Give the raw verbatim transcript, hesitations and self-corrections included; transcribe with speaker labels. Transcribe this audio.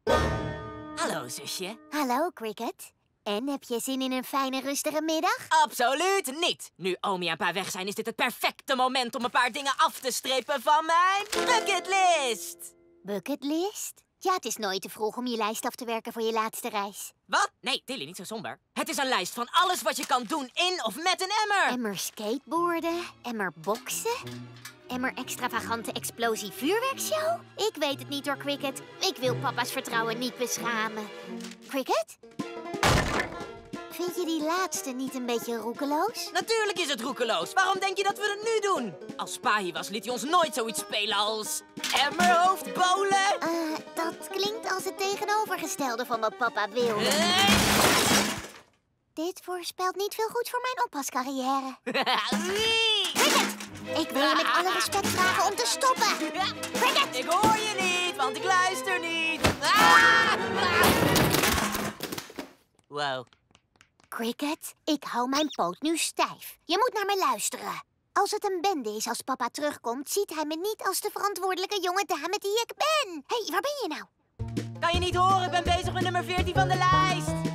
Speaker 1: Hallo, zusje.
Speaker 2: Hallo, Cricket. En, heb je zin in een fijne, rustige middag?
Speaker 1: Absoluut niet. Nu Omi en Pa weg zijn, is dit het perfecte moment om een paar dingen af te strepen van mijn bucketlist.
Speaker 2: Bucketlist? Ja, het is nooit te vroeg om je lijst af te werken voor je laatste reis.
Speaker 1: Wat? Nee, Tilly, niet zo somber. Het is een lijst van alles wat je kan doen in of met een emmer.
Speaker 2: Emmer skateboarden, emmer boksen, emmer extravagante explosie vuurwerkshow? Ik weet het niet hoor, Cricket. Ik wil papa's vertrouwen niet beschamen. Cricket? Vind je die laatste niet een beetje roekeloos?
Speaker 1: Natuurlijk is het roekeloos. Waarom denk je dat we het nu doen? Als Pa hier was, liet hij ons nooit zoiets spelen als emmerhoofdbolen.
Speaker 2: Eh, uh, dat klinkt als het tegenovergestelde van wat papa wil.
Speaker 1: Hey.
Speaker 2: Dit voorspelt niet veel goed voor mijn oppascarrière.
Speaker 1: Cricket!
Speaker 2: Ik wil je met alle respect vragen om te stoppen. Cricket!
Speaker 1: Ik hoor je niet, want ik luister niet. Wow.
Speaker 2: Cricket, ik hou mijn poot nu stijf. Je moet naar me luisteren. Als het een bende is als papa terugkomt, ziet hij me niet als de verantwoordelijke jonge dame die ik ben. Hé, hey, waar ben je nou?
Speaker 1: Kan je niet horen? Ik ben bezig met nummer veertien van de lijst.